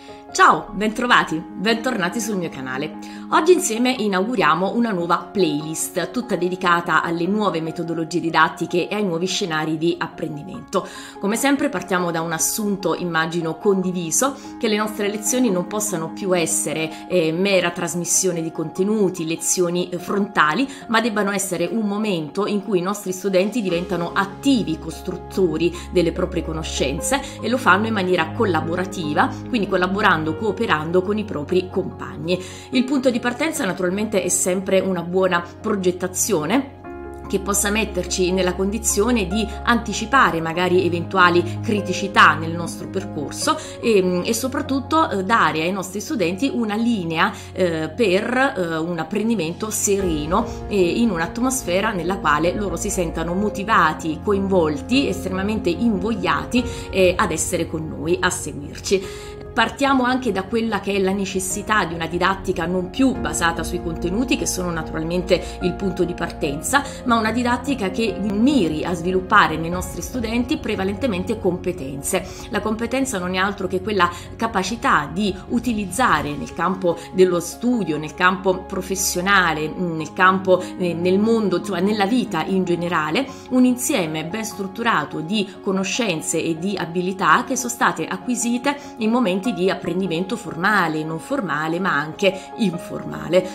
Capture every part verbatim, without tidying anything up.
Ciao, bentrovati, bentornati sul mio canale. Oggi insieme inauguriamo una nuova playlist, tutta dedicata alle nuove metodologie didattiche e ai nuovi scenari di apprendimento. Come sempre partiamo da un assunto, immagino, condiviso, che le nostre lezioni non possano più essere eh, mera trasmissione di contenuti, lezioni eh, frontali, ma debbano essere un momento in cui i nostri studenti diventano attivi costruttori delle proprie conoscenze e lo fanno in maniera collaborativa, quindi collaborando cooperando con i propri compagni. Il punto di partenza naturalmente è sempre una buona progettazione che possa metterci nella condizione di anticipare magari eventuali criticità nel nostro percorso e, e soprattutto eh, dare ai nostri studenti una linea eh, per eh, un apprendimento sereno e in un'atmosfera nella quale loro si sentano motivati, coinvolti, estremamente invogliati eh, ad essere con noi, a seguirci. Partiamo anche da quella che è la necessità di una didattica non più basata sui contenuti, che sono naturalmente il punto di partenza, ma una didattica che miri a sviluppare nei nostri studenti prevalentemente competenze. La competenza non è altro che quella capacità di utilizzare nel campo dello studio, nel campo professionale, nel campo, nel mondo, cioè nella vita in generale, un insieme ben strutturato di conoscenze e di abilità che sono state acquisite in momenti di apprendimento formale, non formale, ma anche informale.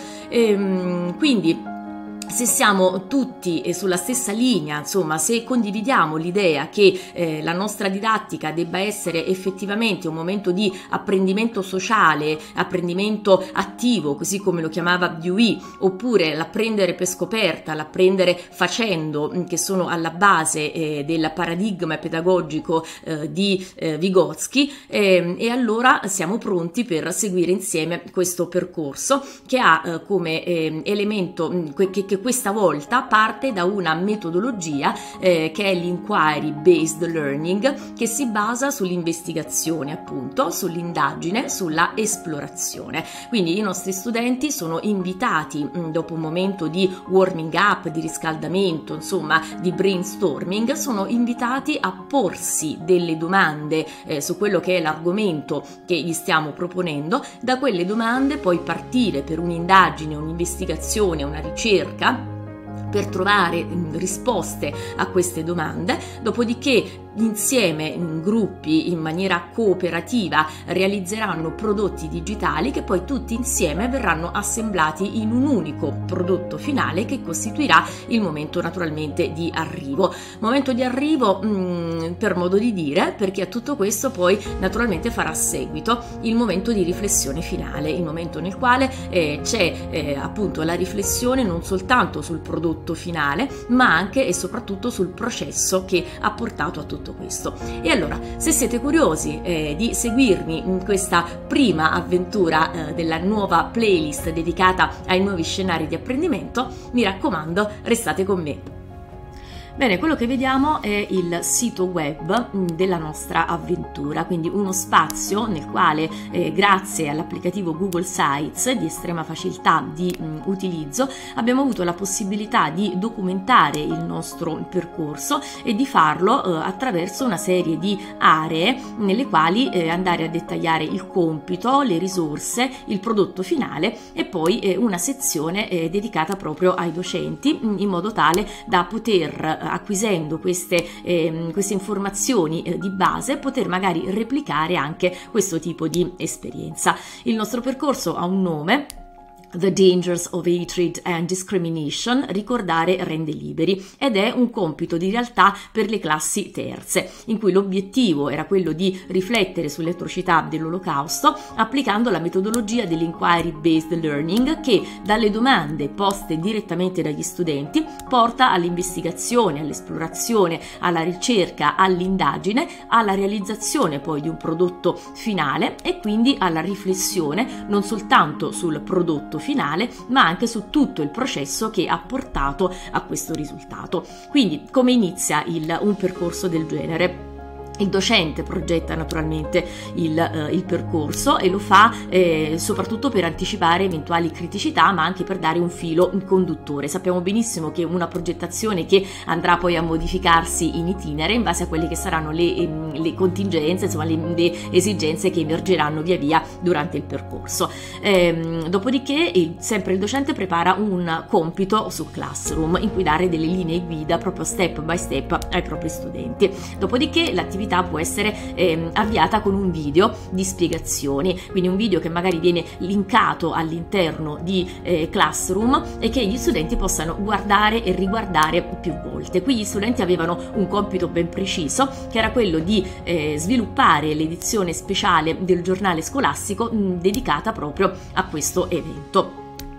Ehm, quindi se siamo tutti sulla stessa linea, insomma, se condividiamo l'idea che eh, la nostra didattica debba essere effettivamente un momento di apprendimento sociale, apprendimento attivo, così come lo chiamava Dewey, oppure l'apprendere per scoperta, l'apprendere facendo, che sono alla base eh, del paradigma pedagogico eh, di eh, Vygotsky, eh, e allora siamo pronti per seguire insieme questo percorso che ha eh, come eh, elemento che, che questa volta parte da una metodologia eh, che è l'inquiry based learning, che si basa sull'investigazione, appunto, sull'indagine, sulla esplorazione. Quindi i nostri studenti sono invitati mh, dopo un momento di warming up, di riscaldamento, insomma di brainstorming, sono invitati a porsi delle domande eh, su quello che è l'argomento che gli stiamo proponendo. Da quelle domande poi partire per un'indagine, un'investigazione, una ricerca per trovare risposte a queste domande, dopodiché insieme in gruppi, in maniera cooperativa, realizzeranno prodotti digitali che poi tutti insieme verranno assemblati in un unico prodotto finale che costituirà il momento naturalmente di arrivo. Momento di arrivo mh, per modo di dire, perché a tutto questo poi naturalmente farà seguito il momento di riflessione finale, il momento nel quale eh, c'è eh, appunto la riflessione non soltanto sul prodotto finale, ma anche e soprattutto sul processo che ha portato a tutto questo. E allora, se siete curiosi eh, di seguirmi in questa prima avventura eh, della nuova playlist dedicata ai nuovi scenari di apprendimento, mi raccomando, restate con me. Bene, quello che vediamo è il sito web della nostra avventura, quindi uno spazio nel quale eh, grazie all'applicativo Google Sites di estrema facilità di mh, utilizzo abbiamo avuto la possibilità di documentare il nostro percorso e di farlo eh, attraverso una serie di aree nelle quali eh, andare a dettagliare il compito, le risorse, il prodotto finale e poi eh, una sezione eh, dedicata proprio ai docenti, in modo tale da poter acquisendo queste, eh, queste informazioni eh, di base, poter magari replicare anche questo tipo di esperienza. Il nostro percorso ha un nome: The Dangers of Hatred and Discrimination, ricordare rende liberi, ed è un compito di realtà per le classi terze, in cui l'obiettivo era quello di riflettere sulle atrocità dell'Olocausto applicando la metodologia dell'inquiry based learning, che dalle domande poste direttamente dagli studenti porta all'investigazione, all'esplorazione, alla ricerca, all'indagine, alla realizzazione poi di un prodotto finale e quindi alla riflessione non soltanto sul prodotto finale, ma anche su tutto il processo che ha portato a questo risultato. Quindi come inizia il, un percorso del genere? Il docente progetta naturalmente il, eh, il percorso e lo fa eh, soprattutto per anticipare eventuali criticità, ma anche per dare un filo conduttore. Sappiamo benissimo che una progettazione che andrà poi a modificarsi in itinere in base a quelle che saranno le, ehm, le contingenze, insomma le, le esigenze che emergeranno via via durante il percorso. Ehm, dopodiché il, sempre il docente prepara un compito su Classroom in cui dare delle linee guida proprio step by step ai propri studenti. Dopodiché l'attività può essere eh, avviata con un video di spiegazioni, quindi un video che magari viene linkato all'interno di eh, Classroom e che gli studenti possano guardare e riguardare più volte. Qui gli studenti avevano un compito ben preciso, che era quello di eh, sviluppare l'edizione speciale del giornale scolastico mh, dedicata proprio a questo evento.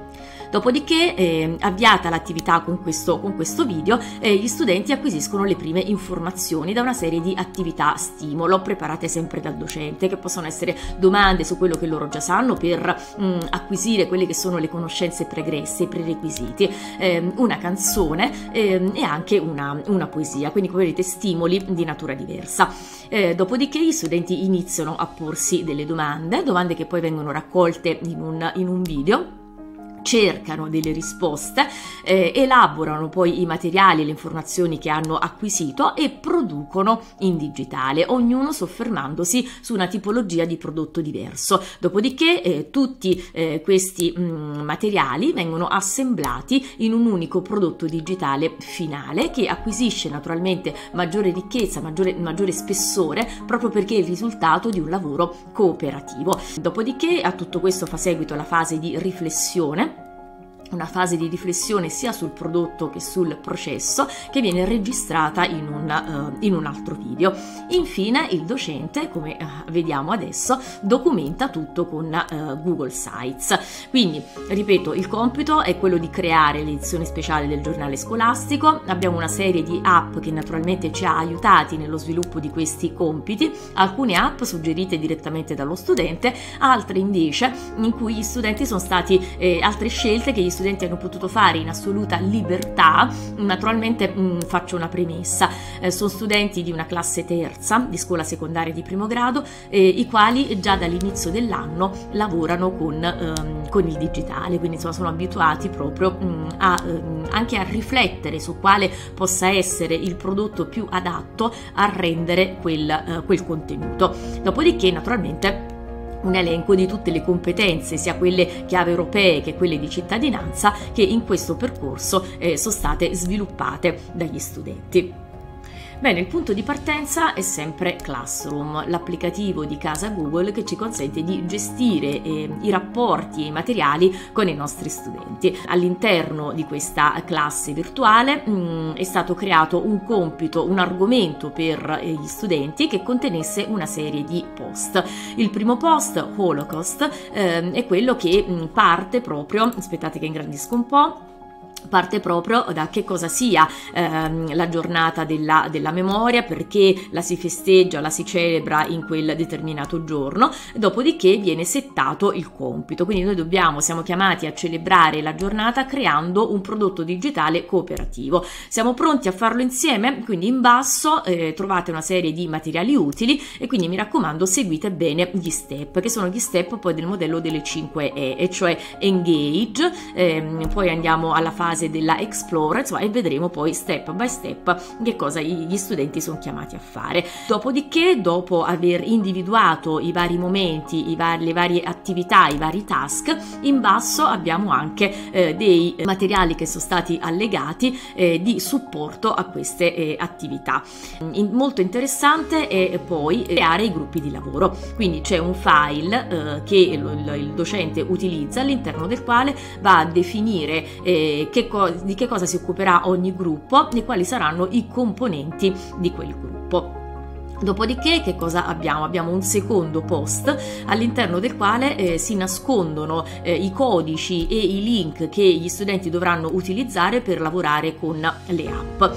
Dopodiché, eh, avviata l'attività con questo, con questo video, eh, gli studenti acquisiscono le prime informazioni da una serie di attività stimolo preparate sempre dal docente, che possono essere domande su quello che loro già sanno per mh, acquisire quelle che sono le conoscenze pregresse, i prerequisiti, eh, una canzone eh, e anche una, una poesia, quindi come vedete stimoli di natura diversa. Eh, dopodiché gli studenti iniziano a porsi delle domande, domande che poi vengono raccolte in un, in un video, cercano delle risposte, eh, elaborano poi i materiali e le informazioni che hanno acquisito e producono in digitale, ognuno soffermandosi su una tipologia di prodotto diverso. Dopodiché eh, tutti eh, questi mh, materiali vengono assemblati in un unico prodotto digitale finale che acquisisce naturalmente maggiore ricchezza, maggiore, maggiore spessore, proprio perché è il risultato di un lavoro cooperativo. Dopodiché a tutto questo fa seguito la fase di riflessione, una fase di riflessione sia sul prodotto che sul processo, che viene registrata in un, uh, in un altro video. Infine il docente, come uh, vediamo adesso, documenta tutto con uh, Google Sites. Quindi, ripeto, il compito è quello di creare l'edizione speciale del giornale scolastico. Abbiamo una serie di app che naturalmente ci ha aiutati nello sviluppo di questi compiti, alcune app suggerite direttamente dallo studente, altre invece in cui gli studenti sono stati, eh, altre scelte che gli studenti hanno potuto fare in assoluta libertà. Naturalmente mh, faccio una premessa, eh, sono studenti di una classe terza di scuola secondaria di primo grado, eh, i quali già dall'inizio dell'anno lavorano con, ehm, con il digitale, quindi insomma sono abituati proprio mh, a, ehm, anche a riflettere su quale possa essere il prodotto più adatto a rendere quel, eh, quel contenuto. Dopodiché naturalmente un elenco di tutte le competenze, sia quelle chiave europee che quelle di cittadinanza, che in questo percorso eh, sono state sviluppate dagli studenti. Bene, il punto di partenza è sempre Classroom, l'applicativo di casa Google che ci consente di gestire eh, i rapporti e i materiali con i nostri studenti. All'interno di questa classe virtuale mh, è stato creato un compito, un argomento per eh, gli studenti che contenesse una serie di post. Il primo post, Holocaust, eh, è quello che mh, parte proprio, aspettate che ingrandisco un po', parte proprio da che cosa sia ehm, la giornata della, della memoria, perché la si festeggia, la si celebra in quel determinato giorno, dopodiché viene settato il compito. Quindi noi dobbiamo, siamo chiamati a celebrare la giornata creando un prodotto digitale cooperativo. Siamo pronti a farlo insieme? Quindi in basso eh, trovate una serie di materiali utili e quindi mi raccomando seguite bene gli step, che sono gli step poi del modello delle cinque E, e cioè engage, ehm, poi andiamo alla fase della explore, insomma, e vedremo poi step by step che cosa gli studenti sono chiamati a fare. Dopodiché, dopo aver individuato i vari momenti, i vari, le varie attività, i vari task, in basso abbiamo anche eh, dei materiali che sono stati allegati eh, di supporto a queste eh, attività. In, molto interessante è poi creare i gruppi di lavoro, quindi c'è un file eh, che il, il docente utilizza, all'interno del quale va a definire eh, che di che cosa si occuperà ogni gruppo e quali saranno i componenti di quel gruppo. Dopodiché che cosa abbiamo? Abbiamo un secondo post all'interno del quale eh, si nascondono eh, i codici e i link che gli studenti dovranno utilizzare per lavorare con le app.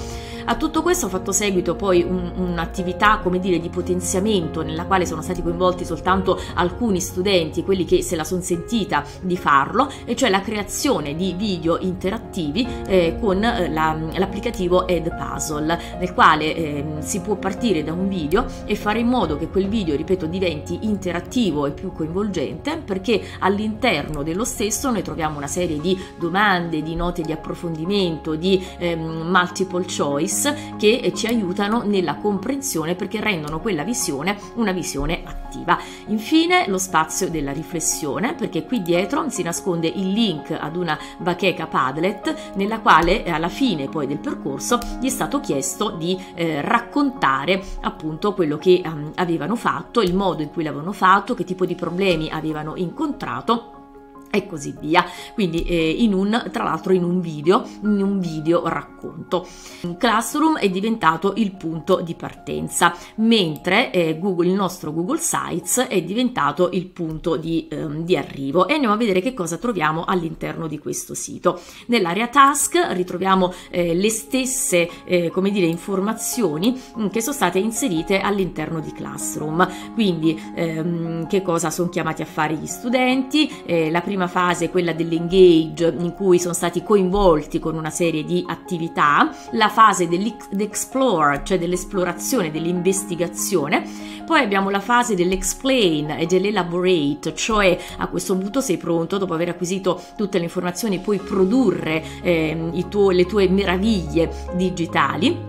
A tutto questo ho fatto seguito poi un, un'attività, come dire, di potenziamento nella quale sono stati coinvolti soltanto alcuni studenti, quelli che se la sono sentita di farlo, e cioè la creazione di video interattivi eh, con eh, la, l'applicativo Edpuzzle, nel quale eh, si può partire da un video e fare in modo che quel video, ripeto, diventi interattivo e più coinvolgente, perché all'interno dello stesso noi troviamo una serie di domande, di note di approfondimento, di ehm, multiple choice che eh, ci aiutano nella comprensione, perché rendono quella visione una visione attiva. Infine lo spazio della riflessione, perché qui dietro si nasconde il link ad una bacheca Padlet nella quale eh, alla fine poi del percorso gli è stato chiesto di eh, raccontare appunto quello che um, avevano fatto, il modo in cui l'avevano fatto, che tipo di problemi avevano incontrato e così via. Quindi eh, in un, tra l'altro in un video, in un video racconto. Classroom è diventato il punto di partenza, mentre eh, Google, il nostro Google Sites è diventato il punto di, ehm, di arrivo. E andiamo a vedere che cosa troviamo all'interno di questo sito. Nell'area task ritroviamo eh, le stesse eh, come dire, informazioni mh, che sono state inserite all'interno di Classroom. Quindi ehm, che cosa sono chiamati a fare gli studenti, eh, la prima fase, quella dell'engage, in cui sono stati coinvolti con una serie di attività, la fase dell'explore, cioè dell'esplorazione, dell'investigazione, poi abbiamo la fase dell'explain e dell'elaborate, cioè a questo punto sei pronto, dopo aver acquisito tutte le informazioni, puoi produrre eh, i tuo, le tue meraviglie digitali.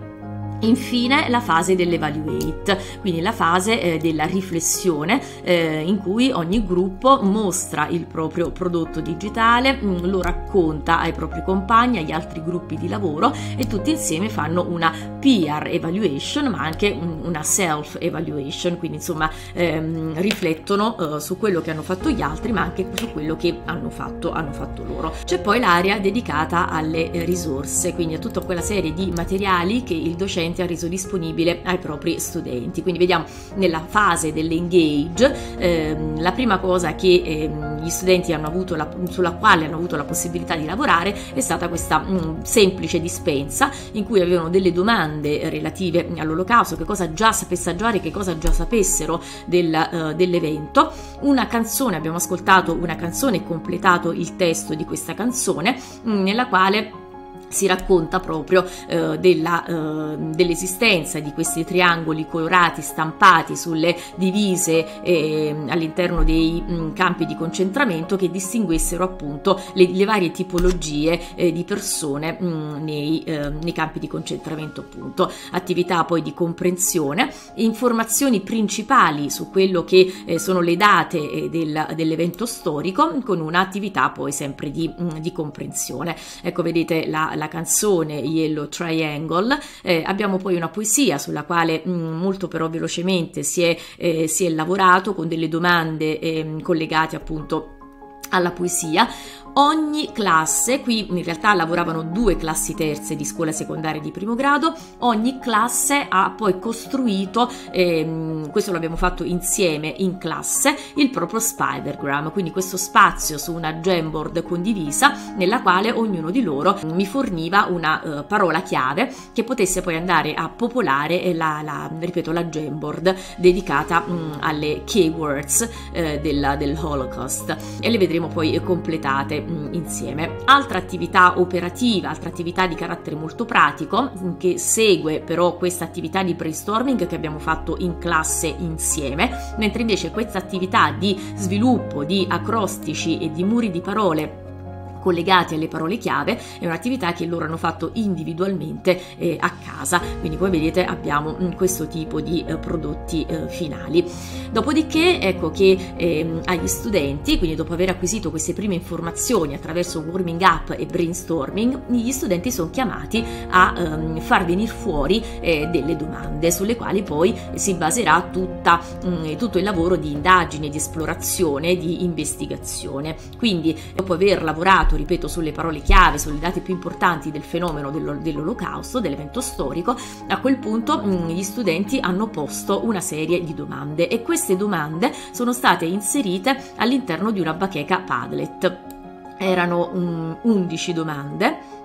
Infine la fase dell'evaluate, quindi la fase eh, della riflessione eh, in cui ogni gruppo mostra il proprio prodotto digitale, mh, lo racconta ai propri compagni, agli altri gruppi di lavoro, e tutti insieme fanno una peer evaluation, ma anche mh, una self evaluation, quindi insomma ehm, riflettono eh, su quello che hanno fatto gli altri, ma anche su quello che hanno fatto, hanno fatto loro. C'è poi l'area dedicata alle eh, risorse, quindi a tutta quella serie di materiali che il docente ha reso disponibile ai propri studenti. Quindi vediamo nella fase dell'engage ehm, la prima cosa che ehm, gli studenti hanno avuto la, sulla quale hanno avuto la possibilità di lavorare è stata questa mh, semplice dispensa in cui avevano delle domande relative all'olocausto, che cosa già sapesse assaggiare, che cosa già sapessero del, uh, dell'evento, una canzone, abbiamo ascoltato una canzone e completato il testo di questa canzone mh, nella quale si racconta proprio eh, della, eh, dell'esistenza di questi triangoli colorati stampati sulle divise eh, all'interno dei mh, campi di concentramento, che distinguessero appunto le, le varie tipologie eh, di persone mh, nei, eh, nei campi di concentramento appunto. Attività poi di comprensione, informazioni principali su quello che eh, sono le date eh, del, dell'evento storico, con un'attività poi sempre di, mh, di comprensione. Ecco, vedete la la canzone Yellow Triangle. Eh, abbiamo poi una poesia sulla quale mh, molto però velocemente si è, eh, si è lavorato, con delle domande eh, collegate appunto alla poesia. Ogni classe, qui in realtà lavoravano due classi terze di scuola secondaria di primo grado, ogni classe ha poi costruito, ehm, questo l'abbiamo fatto insieme in classe, il proprio Spidergram, quindi questo spazio su una Jamboard condivisa nella quale ognuno di loro mi forniva una uh, parola chiave che potesse poi andare a popolare la, la, ripeto, la Jamboard dedicata mh, alle keywords eh, della, del Holocaust, e le vedremo poi completate insieme. Altra attività operativa, altra attività di carattere molto pratico, che segue però questa attività di brainstorming che abbiamo fatto in classe insieme, mentre invece questa attività di sviluppo di acrostici e di muri di parole collegati alle parole chiave è un'attività che loro hanno fatto individualmente eh, a casa. Quindi come vedete abbiamo mh, questo tipo di eh, prodotti eh, finali. Dopodiché ecco che eh, agli studenti, quindi dopo aver acquisito queste prime informazioni attraverso warming up e brainstorming, gli studenti sono chiamati a ehm, far venire fuori eh, delle domande sulle quali poi si baserà tutta, mh, tutto il lavoro di indagine, di esplorazione, di investigazione. Quindi dopo aver lavorato, ripeto, sulle parole chiave, sulle date più importanti del fenomeno dell'olocausto, dell'evento storico, a quel punto mh, gli studenti hanno posto una serie di domande, e queste domande sono state inserite all'interno di una bacheca Padlet. Erano um, undici domande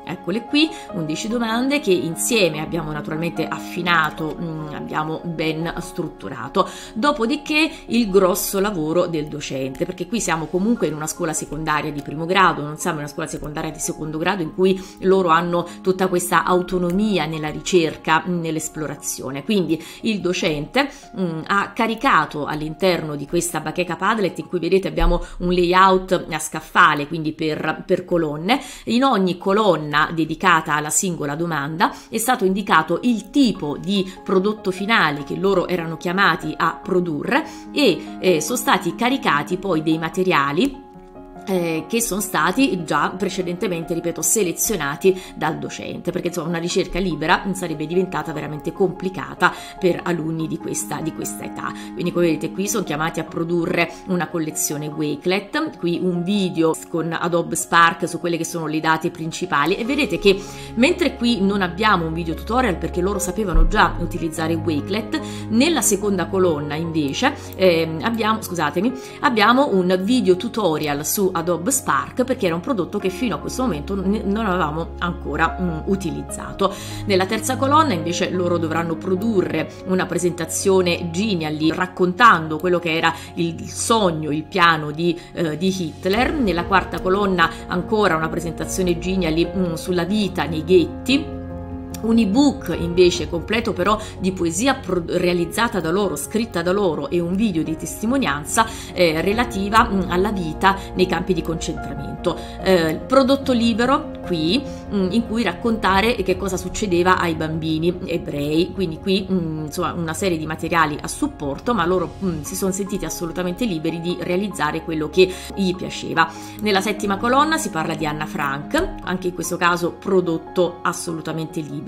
Eccole qui, undici domande che insieme abbiamo naturalmente affinato, mh, abbiamo ben strutturato. Dopodiché il grosso lavoro del docente, perché qui siamo comunque in una scuola secondaria di primo grado, non siamo in una scuola secondaria di secondo grado in cui loro hanno tutta questa autonomia nella ricerca, nell'esplorazione. Quindi il docente mh, ha caricato all'interno di questa bacheca Padlet, in cui vedete abbiamo un layout a scaffale, quindi per, per colonne. In ogni colonna dedicata alla singola domanda è stato indicato il tipo di prodotto finale che loro erano chiamati a produrre e eh, sono stati caricati poi dei materiali Eh, che sono stati già precedentemente, ripeto, selezionati dal docente, perché insomma una ricerca libera sarebbe diventata veramente complicata per alunni di questa, di questa età. Quindi come vedete qui sono chiamati a produrre una collezione Wakelet, qui un video con Adobe Spark su quelle che sono le date principali, e vedete che mentre qui non abbiamo un video tutorial perché loro sapevano già utilizzare Wakelet, nella seconda colonna invece eh, abbiamo, scusatemi, abbiamo un video tutorial su Adobe Spark, perché era un prodotto che fino a questo momento non avevamo ancora um, utilizzato. Nella terza colonna invece loro dovranno produrre una presentazione Genially raccontando quello che era il, il sogno, il piano di, uh, di Hitler. Nella quarta colonna ancora una presentazione Genially um, sulla vita nei ghetti. Un ebook invece completo però di poesia realizzata da loro, scritta da loro, e un video di testimonianza eh, relativa mh, alla vita nei campi di concentramento. Eh, prodotto libero qui mh, in cui raccontare che cosa succedeva ai bambini ebrei, quindi qui mh, insomma una serie di materiali a supporto, ma loro mh, si sono sentiti assolutamente liberi di realizzare quello che gli piaceva. Nella settima colonna si parla di Anna Frank, anche in questo caso prodotto assolutamente libero.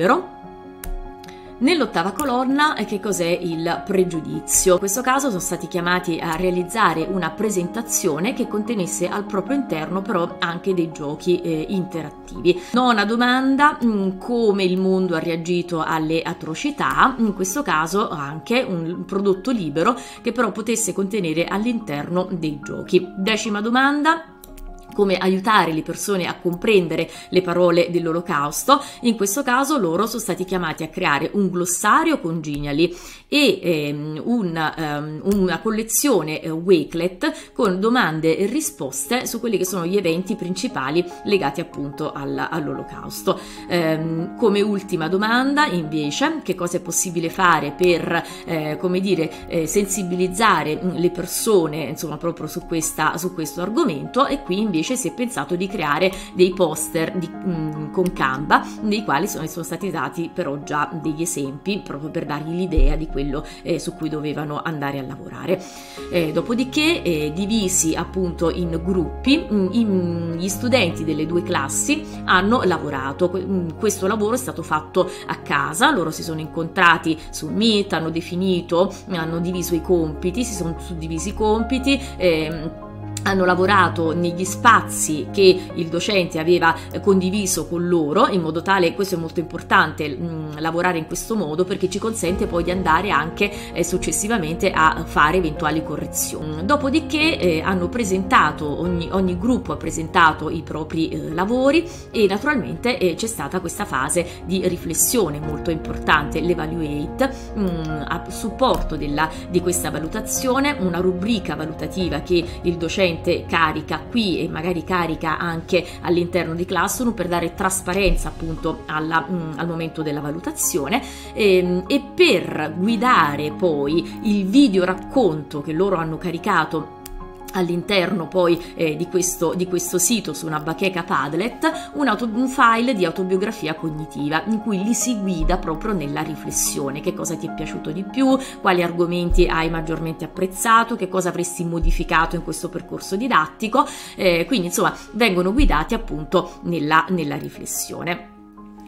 Nell'ottava colonna che cos'è il pregiudizio? In questo caso sono stati chiamati a realizzare una presentazione che contenesse al proprio interno però anche dei giochi eh, interattivi. Nona domanda, mh, come il mondo ha reagito alle atrocità, in questo caso anche un prodotto libero che però potesse contenere all'interno dei giochi. Decima domanda, come aiutare le persone a comprendere le parole dell'Olocausto. In questo caso loro sono stati chiamati a creare un glossario con Genially e ehm, un, um, una collezione eh, Wakelet con domande e risposte su quelli che sono gli eventi principali legati appunto al, all'Olocausto. Ehm, come ultima domanda invece, che cosa è possibile fare per eh, come dire eh, sensibilizzare le persone insomma proprio su, questa, su questo argomento, e qui invece si è pensato di creare dei poster di, mh, con Canva, nei quali sono, sono stati dati però già degli esempi proprio per dargli l'idea di quello eh, su cui dovevano andare a lavorare. Eh, dopodiché eh, divisi appunto in gruppi, mh, in, gli studenti delle due classi hanno lavorato. Mh, questo lavoro è stato fatto a casa, loro si sono incontrati su Meet, hanno definito, hanno diviso i compiti, si sono suddivisi i compiti, eh, hanno lavorato negli spazi che il docente aveva condiviso con loro, in modo tale, questo è molto importante, mh, lavorare in questo modo perché ci consente poi di andare anche eh, successivamente a fare eventuali correzioni. Dopodiché eh, hanno presentato, ogni, ogni gruppo ha presentato i propri eh, lavori, e naturalmente eh, c'è stata questa fase di riflessione molto importante, l'evaluate, mh, a supporto della, di questa valutazione, una rubrica valutativa che il docente carica qui e magari carica anche all'interno di Classroom per dare trasparenza appunto alla, mh, al momento della valutazione, ehm, e per guidare poi il video racconto che loro hanno caricato all'interno poi eh, di, questo, di questo sito su una bacheca Padlet, un, auto, un file di autobiografia cognitiva in cui li si guida proprio nella riflessione: che cosa ti è piaciuto di più, quali argomenti hai maggiormente apprezzato, che cosa avresti modificato in questo percorso didattico, eh, quindi insomma vengono guidati appunto nella, nella riflessione.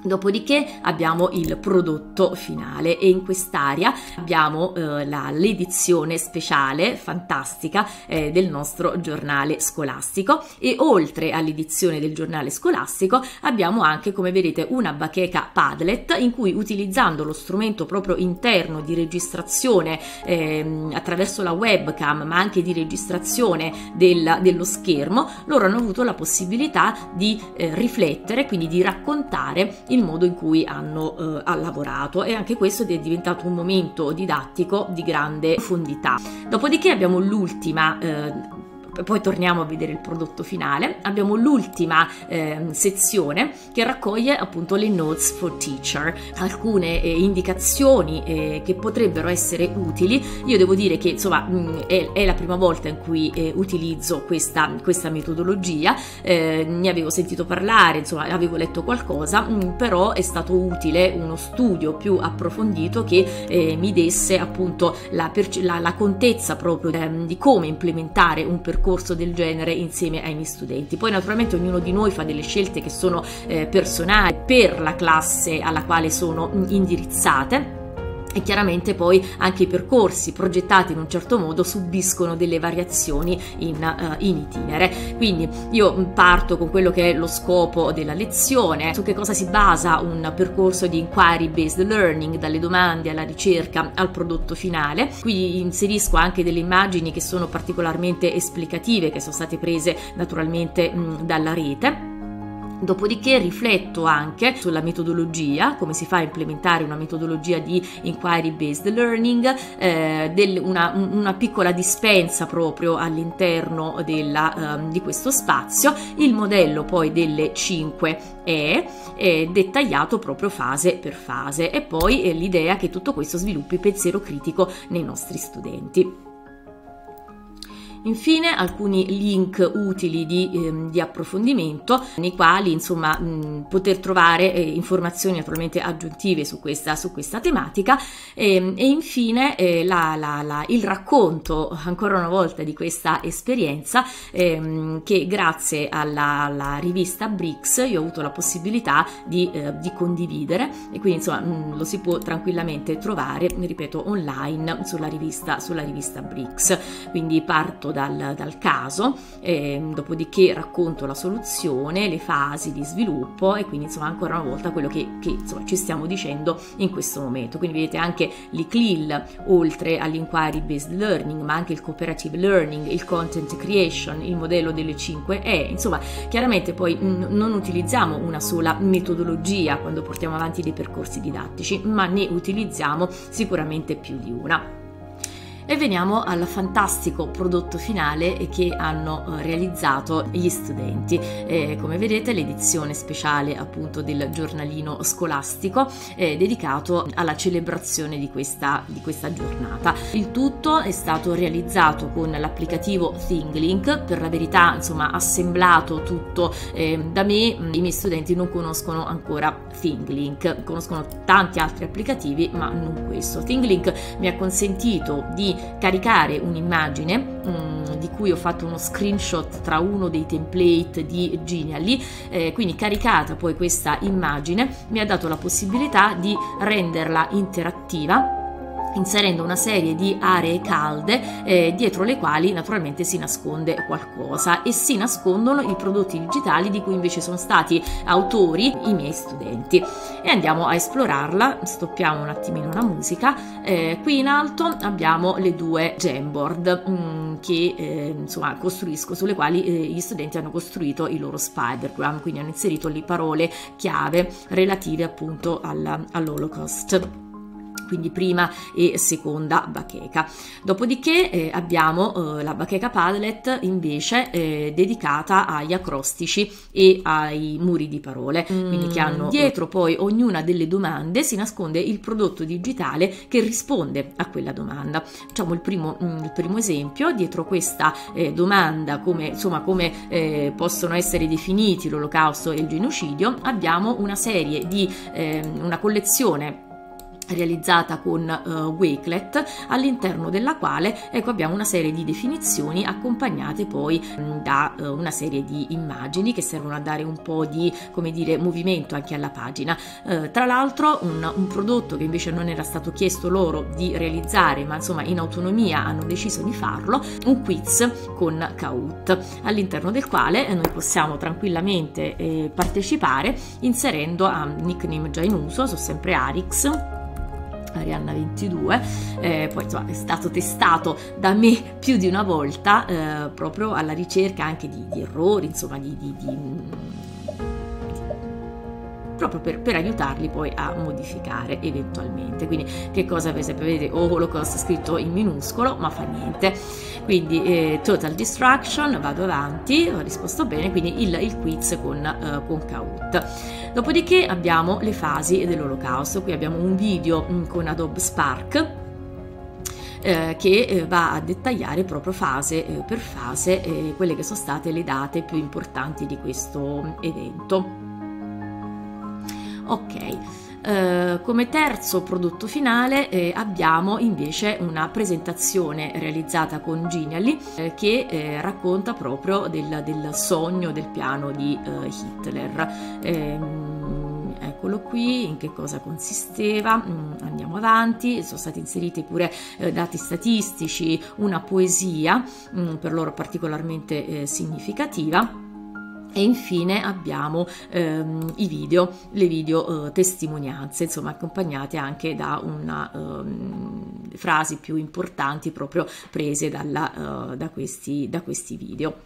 Dopodiché abbiamo il prodotto finale e in quest'area abbiamo eh, la, l'edizione speciale fantastica eh, del nostro giornale scolastico, e oltre all'edizione del giornale scolastico abbiamo anche, come vedete, una bacheca Padlet in cui, utilizzando lo strumento proprio interno di registrazione eh, attraverso la webcam, ma anche di registrazione del, dello schermo, loro hanno avuto la possibilità di eh, riflettere, quindi di raccontare il modo in cui hanno eh, ha lavorato, e anche questo è diventato un momento didattico di grande profondità. Dopodiché abbiamo l'ultima eh, poi torniamo a vedere il prodotto finale. Abbiamo l'ultima eh, sezione che raccoglie appunto le notes for teacher, alcune eh, indicazioni eh, che potrebbero essere utili. Io devo dire che insomma mh, è, è la prima volta in cui eh, utilizzo questa, questa metodologia, eh, ne avevo sentito parlare, insomma avevo letto qualcosa, mh, però è stato utile uno studio più approfondito che eh, mi desse appunto la, la, la contezza proprio eh, di come implementare un percorso corso del genere insieme ai miei studenti. Poi naturalmente ognuno di noi fa delle scelte che sono eh, personali per la classe alla quale sono indirizzate, e chiaramente poi anche i percorsi progettati in un certo modo subiscono delle variazioni in, uh, in itinere. Quindi io parto con quello che è lo scopo della lezione, su che cosa si basa un percorso di inquiry based learning, dalle domande alla ricerca al prodotto finale. Qui inserisco anche delle immagini che sono particolarmente esplicative, che sono state prese naturalmente mh, dalla rete. Dopodiché rifletto anche sulla metodologia, come si fa a implementare una metodologia di inquiry based learning, eh, del, una, una piccola dispensa proprio all'interno della, um, di questo spazio, il modello poi delle cinque E, è dettagliato proprio fase per fase, e poi eh, l'idea che tutto questo sviluppi pensiero critico nei nostri studenti. Infine alcuni link utili di, ehm, di approfondimento, nei quali insomma mh, poter trovare eh, informazioni naturalmente aggiuntive su questa, su questa tematica, e, e infine eh, la, la, la, il racconto ancora una volta di questa esperienza ehm, che grazie alla, alla rivista Bricks io ho avuto la possibilità di, eh, di condividere, e quindi insomma mh, lo si può tranquillamente trovare, ripeto, online sulla rivista, sulla rivista Bricks. Quindi parto Dal, dal caso, eh, dopodiché racconto la soluzione, le fasi di sviluppo, e quindi insomma ancora una volta quello che, che insomma ci stiamo dicendo in questo momento. Quindi vedete anche l'I C L I L, oltre all'inquiry based learning, ma anche il cooperative learning, il content creation, il modello delle cinque E. Insomma, chiaramente poi mh, non utilizziamo una sola metodologia quando portiamo avanti dei percorsi didattici, ma ne utilizziamo sicuramente più di una. E veniamo al fantastico prodotto finale che hanno realizzato gli studenti. Eh, come vedete, l'edizione speciale appunto del giornalino scolastico è dedicato alla celebrazione di questa, di questa giornata. Il tutto è stato realizzato con l'applicativo ThingLink, per la verità insomma assemblato tutto eh, da me. I miei studenti non conoscono ancora ThingLink, conoscono tanti altri applicativi ma non questo. ThingLink mi ha consentito di caricare un'immagine mh, di cui ho fatto uno screenshot tra uno dei template di Genially, eh, quindi caricata poi questa immagine mi ha dato la possibilità di renderla interattiva, inserendo una serie di aree calde eh, dietro le quali naturalmente si nasconde qualcosa, e si nascondono i prodotti digitali di cui invece sono stati autori i miei studenti. E andiamo a esplorarla. Stoppiamo un attimino la musica. Eh, qui in alto abbiamo le due Jamboard mh, che eh, insomma costruisco, sulle quali eh, gli studenti hanno costruito i loro Spidergram, quindi hanno inserito le parole chiave relative appunto all'Holocaust. Quindi prima e seconda bacheca. Dopodiché eh, abbiamo eh, la bacheca Padlet invece eh, dedicata agli acrostici e ai muri di parole, mm. quindi che hanno dietro poi ognuna delle domande si nasconde il prodotto digitale che risponde a quella domanda. Facciamo il primo, mm, il primo esempio. Dietro questa eh, domanda, come, insomma, come eh, possono essere definiti l'Olocausto e il genocidio, abbiamo una serie di, eh, una collezione realizzata con uh, Wakelet, all'interno della quale, ecco, abbiamo una serie di definizioni accompagnate poi mh, da uh, una serie di immagini che servono a dare un po' di, come dire, movimento anche alla pagina. Uh, tra l'altro un, un prodotto che invece non era stato chiesto loro di realizzare, ma insomma in autonomia hanno deciso di farlo, un quiz con Kahoot, all'interno del quale noi possiamo tranquillamente eh, partecipare inserendo a nickname già in uso, sono sempre Arix, Arianna ventidue, eh, poi insomma, è stato testato da me più di una volta eh, proprio alla ricerca anche di, di errori, insomma di, di, di, di proprio per, per aiutarli poi a modificare eventualmente. Quindi che cosa, per esempio, vedete Holocaust scritto in minuscolo, ma fa niente. Quindi eh, Total Destruction, vado avanti, ho risposto bene, quindi il, il quiz con, eh, con Kahoot. Dopodiché abbiamo le fasi dell'Olocausto. Qui abbiamo un video mh, con Adobe Spark eh, che eh, va a dettagliare proprio fase eh, per fase eh, quelle che sono state le date più importanti di questo evento. Ok, uh, come terzo prodotto finale eh, abbiamo invece una presentazione realizzata con Genially eh, che eh, racconta proprio del, del sogno, del piano di uh, Hitler. Ehm, eccolo qui, in che cosa consisteva. Mm, andiamo avanti, sono stati inseriti pure eh, dati statistici, una poesia mm, per loro particolarmente eh, significativa. E infine abbiamo ehm, i video, le video eh, testimonianze, insomma accompagnate anche da una ehm, frasi più importanti proprio prese dalla, uh, da, questi, da questi video.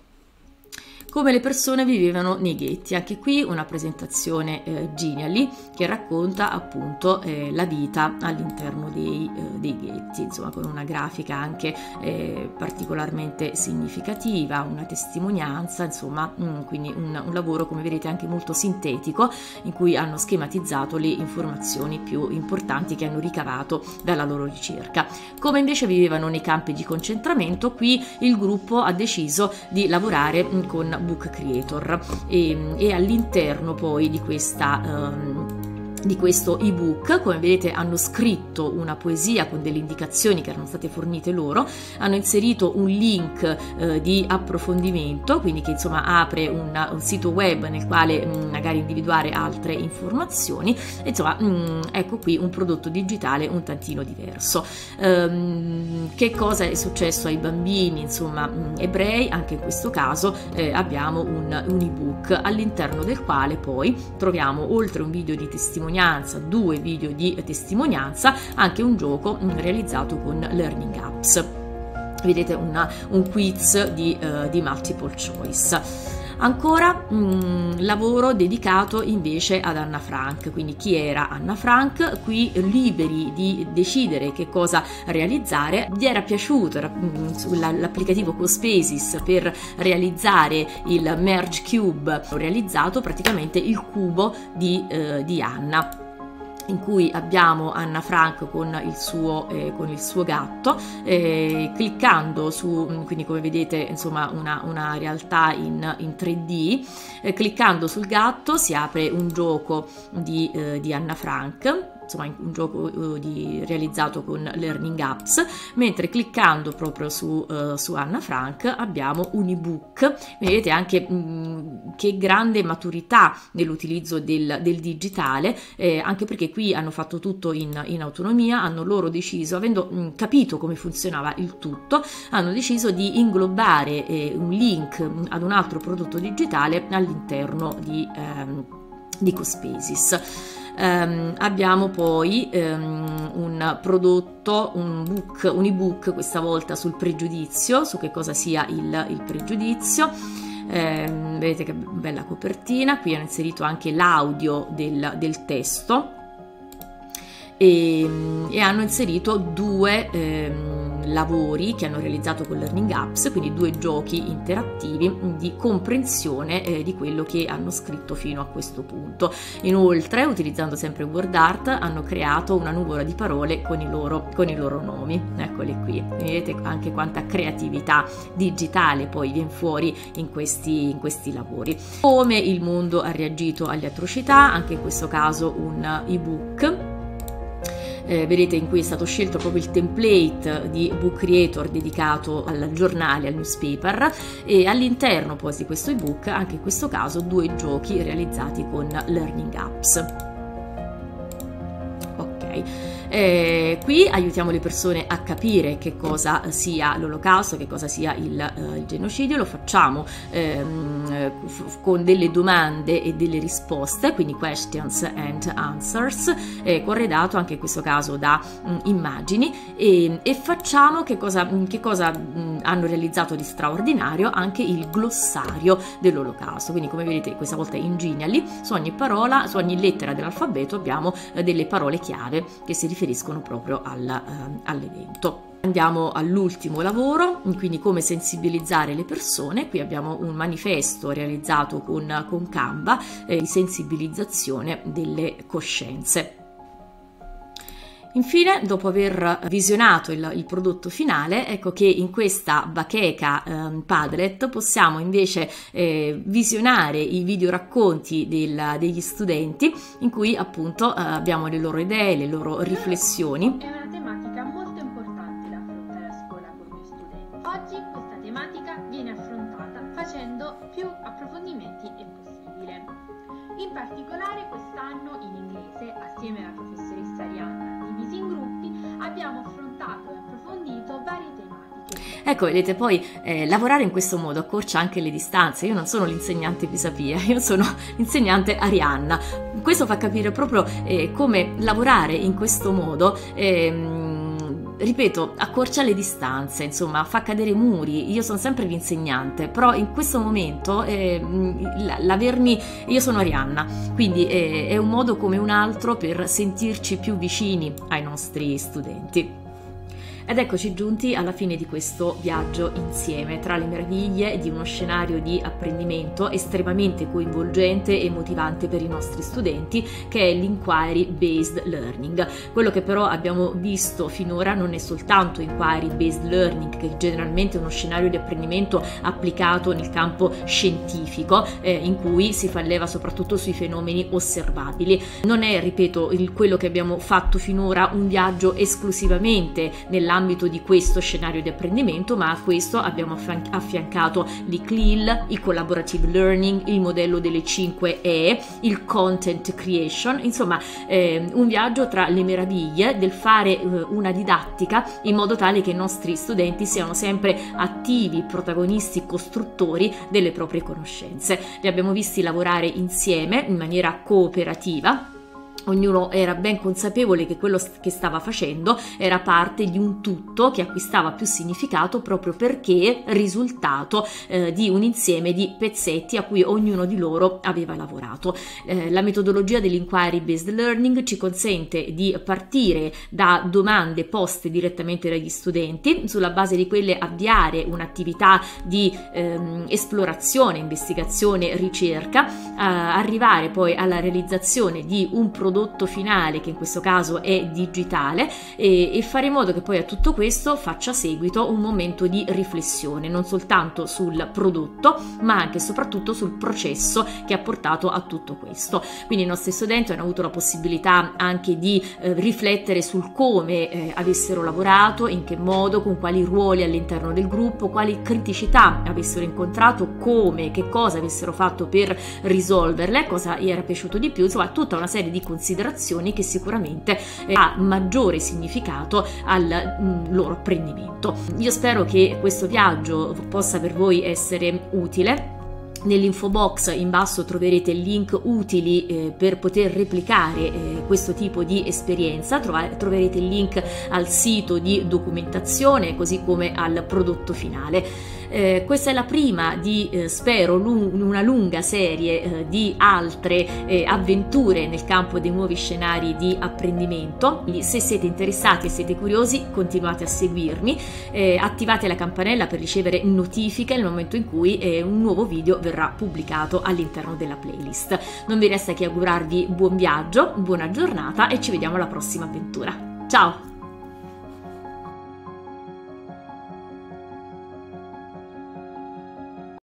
Come le persone vivevano nei ghetti, anche qui una presentazione eh, Genially che racconta appunto eh, la vita all'interno dei, eh, dei ghetti, insomma con una grafica anche eh, particolarmente significativa, una testimonianza, insomma mh, quindi un, un lavoro, come vedete, anche molto sintetico, in cui hanno schematizzato le informazioni più importanti che hanno ricavato dalla loro ricerca. Come invece vivevano nei campi di concentramento, qui il gruppo ha deciso di lavorare mh, con Book Creator e, e all'interno poi di questa um, di questo ebook, come vedete, hanno scritto una poesia con delle indicazioni che erano state fornite loro, hanno inserito un link eh, di approfondimento, quindi che insomma apre una, un sito web nel quale mh, magari individuare altre informazioni. E, insomma mh, ecco qui un prodotto digitale un tantino diverso. Ehm, che cosa è successo ai bambini, insomma mh, ebrei? Anche in questo caso eh, abbiamo un, un ebook all'interno del quale poi troviamo, oltre un video di testimonianza, due video di testimonianza, anche un gioco realizzato con Learning Apps. Vedete una, un quiz di, uh, di multiple choice. Ancora un lavoro dedicato invece ad Anna Frank, quindi chi era Anna Frank? Qui liberi di decidere che cosa realizzare. Vi era piaciuto l'applicativo Cospaces per realizzare il Merge Cube? Ho realizzato praticamente il cubo di, eh, di Anna, in cui abbiamo Anna Frank con il suo, eh, con il suo gatto, eh, cliccando su, quindi come vedete insomma una, una realtà in, in tre D, eh, cliccando sul gatto si apre un gioco di, eh, di Anna Frank, insomma un gioco uh, di, realizzato con Learning Apps, mentre cliccando proprio su, uh, su Anna Frank abbiamo un ebook. Vedete anche mh, che grande maturità nell'utilizzo del, del digitale, eh, anche perché qui hanno fatto tutto in, in autonomia, hanno loro deciso, avendo mh, capito come funzionava il tutto, hanno deciso di inglobare eh, un link mh, ad un altro prodotto digitale all'interno di, ehm, di Cospaces. Um, abbiamo poi um, un prodotto, un book, un ebook questa volta sul pregiudizio, su che cosa sia il, il pregiudizio. Um, vedete che bella copertina, qui hanno inserito anche l'audio del, del testo e, e hanno inserito due um, lavori che hanno realizzato con Learning Apps, quindi due giochi interattivi di comprensione eh, di quello che hanno scritto fino a questo punto. Inoltre, utilizzando sempre WordArt, hanno creato una nuvola di parole con i loro, con i loro nomi. Eccole qui. Vedete anche quanta creatività digitale poi viene fuori in questi, in questi lavori. Come il mondo ha reagito alle atrocità, anche in questo caso un ebook eh, vedete in cui è stato scelto proprio il template di Book Creator dedicato al giornale, al newspaper, e all'interno poi di questo ebook, anche in questo caso, due giochi realizzati con Learning Apps. Ok. Eh, qui aiutiamo le persone a capire che cosa sia l'Olocausto, che cosa sia il, uh, il genocidio. Lo facciamo ehm, con delle domande e delle risposte, quindi questions and answers, eh, corredato anche in questo caso da mh, immagini, e, e facciamo che cosa, che cosa mh, hanno realizzato di straordinario, anche il glossario dell'Olocausto. Quindi, come vedete, questa volta in Genially, su ogni parola, su ogni lettera dell'alfabeto abbiamo eh, delle parole chiave che si riferiscono proprio al, uh, all'evento. Andiamo all'ultimo lavoro, quindi come sensibilizzare le persone. Qui abbiamo un manifesto realizzato con, con Canva eh, di sensibilizzazione delle coscienze. Infine, dopo aver visionato il, il prodotto finale, ecco che in questa bacheca eh, Padlet possiamo invece eh, visionare i video racconti del, degli studenti, in cui appunto eh, abbiamo le loro idee, le loro riflessioni. È una tematica molto importante da affrontare a scuola con gli studenti. Oggi questa tematica viene affrontata facendo più approfondimenti è possibile. In particolare quest'anno in inglese, assieme alla professoressa Arianna, divisi in gruppi, abbiamo affrontato e approfondito varie tematiche. Ecco, vedete, poi eh, lavorare in questo modo accorcia anche le distanze. Io non sono l'insegnante Pisapia, io sono l'insegnante Arianna. Questo fa capire proprio eh, come lavorare in questo modo ehm, ripeto, accorcia le distanze, insomma, fa cadere muri. Io sono sempre l'insegnante, però in questo momento eh, l'avermi, io sono Arianna, quindi eh, è un modo come un altro per sentirci più vicini ai nostri studenti. Ed eccoci giunti alla fine di questo viaggio insieme tra le meraviglie di uno scenario di apprendimento estremamente coinvolgente e motivante per i nostri studenti, che è l'Inquiry Based Learning. Quello che però abbiamo visto finora non è soltanto Inquiry Based Learning, che generalmente è uno scenario di apprendimento applicato nel campo scientifico, eh, in cui si fa leva soprattutto sui fenomeni osservabili. Non è, ripeto, il, quello che abbiamo fatto finora un viaggio esclusivamente nell'ambito di questo scenario di apprendimento, ma a questo abbiamo affiancato l'I C L I L, il Collaborative Learning, il modello delle cinque E, il Content Creation, insomma eh, un viaggio tra le meraviglie del fare eh, una didattica in modo tale che i nostri studenti siano sempre attivi, protagonisti, costruttori delle proprie conoscenze. Li abbiamo visti lavorare insieme in maniera cooperativa. Ognuno era ben consapevole che quello che stava facendo era parte di un tutto che acquistava più significato proprio perché risultato eh, di un insieme di pezzetti a cui ognuno di loro aveva lavorato. Eh, la metodologia dell'Inquiry Based Learning ci consente di partire da domande poste direttamente dagli studenti, sulla base di quelle avviare un'attività di ehm, esplorazione, investigazione, ricerca, eh, arrivare poi alla realizzazione di un prodotto prodotto finale, che in questo caso è digitale, e, e fare in modo che poi a tutto questo faccia seguito un momento di riflessione, non soltanto sul prodotto ma anche e soprattutto sul processo che ha portato a tutto questo. Quindi i nostri studenti hanno avuto la possibilità anche di eh, riflettere sul come eh, avessero lavorato, in che modo, con quali ruoli all'interno del gruppo, quali criticità avessero incontrato, come, che cosa avessero fatto per risolverle, cosa gli era piaciuto di più, insomma tutta una serie di considerazioni che sicuramente eh, ha maggiore significato al mh, loro apprendimento. Io spero che questo viaggio possa per voi essere utile. Nell'info box in basso troverete link utili eh, per poter replicare eh, questo tipo di esperienza. Trovare, troverete il link al sito di documentazione così come al prodotto finale. Eh, questa è la prima di, eh, spero, lung- una lunga serie eh, di altre eh, avventure nel campo dei nuovi scenari di apprendimento. Quindi, se siete interessati e siete curiosi, continuate a seguirmi, eh, attivate la campanella per ricevere notifiche nel momento in cui eh, un nuovo video verrà pubblicato all'interno della playlist. Non mi resta che augurarvi buon viaggio, buona giornata e ci vediamo alla prossima avventura. Ciao!